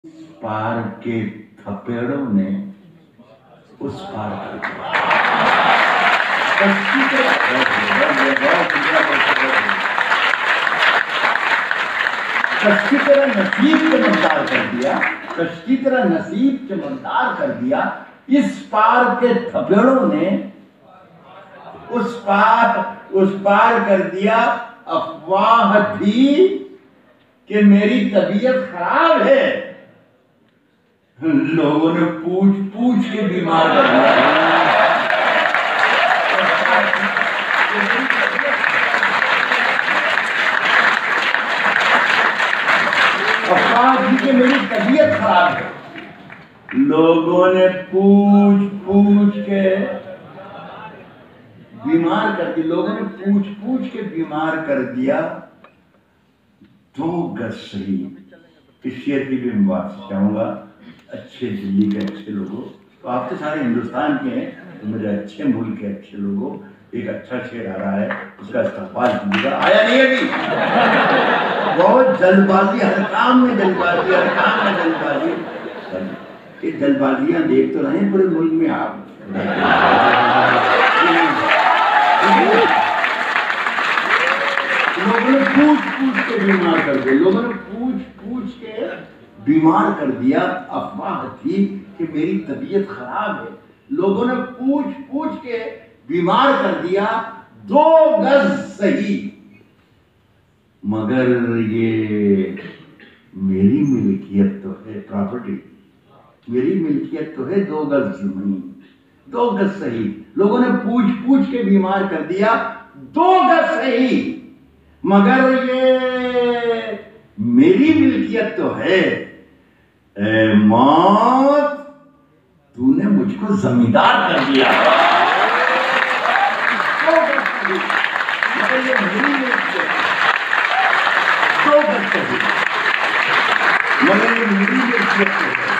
पार के थपेड़ों ने उस पार कर दिया। कश्ती तरह नसीब चमकदार कर दिया, कश्ती तरह नसीब चमकदार कर दिया। इस पार के थपेड़ों ने उस पार कर दिया। अफवाह थी कि मेरी तबीयत खराब है, लोगों ने पूछ पूछ के बीमार कर दिया। अफवाह थी कि मेरी तबीयत खराब है, लोगों ने पूछ पूछ के बीमार कर दिया। लोगों ने पूछ पूछ के बीमार कर दिया। 2 गज सही। इस शेर की भी मैं बात चाहूंगा। अच्छे दिल्ली के अच्छे लोगों, तो आप तो सारे हिंदुस्तान के हैं, तो मेरे अच्छे मुल्क के अच्छे लोगों, एक अच्छा शेर आ रहा है, उसका इस्तेमाल कीजिएगा। आया नहीं अभी? बहुत जल्दबाजी, हर काम में जल्दबाजी, हर काम में जल्दबाजी। ये जल्दबाजियां देख तो रहे पूरे मुल्क में आप। लोगों ने पूछ पूछ के बीमार कर दिया, लोगों ने पूछ पूछ के बीमार कर दिया। अफवाह थी कि मेरी तबीयत खराब है, लोगों ने पूछ पूछ के बीमार कर दिया। 2 गज सही, मगर ये मेरी मिल्कियत तो है, प्रॉपर्टी मेरी मिल्कियत तो है। 2 गज जमीन, 2 गज सही, लोगों ने पूछ पूछ के बीमार कर दिया। 2 गज सही, मगर ये मेरी मिल्कियत तो है। ए मौत, तूने मुझको जमींदार कर दिया। मगर ये मेरी मिल्कियत, 2 गज सही, मगर ये मेरी मिल्कियत तो है।